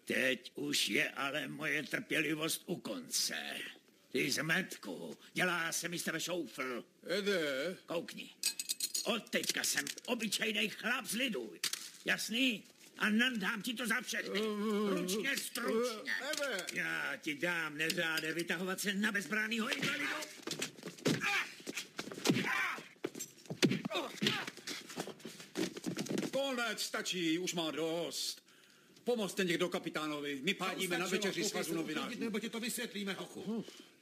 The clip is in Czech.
Teď už je ale moje trpělivost u konce. Ty zmetku, dělá se mi z tebe šoufl. Ede. Koukni. Od teďka jsem obyčejnej chlap z lidu. Jasný? A nandám ti to za všechny. Ručně, stručně. Ede. Já ti dám, neřáde, vytahovat se na bezbrannýho invalidu. Konec, stačí, už má dost. Pomozte někdo kapitánovi, my pádíme na večeři svazu novinářů. Nebo ti to vysvětlíme, hochu.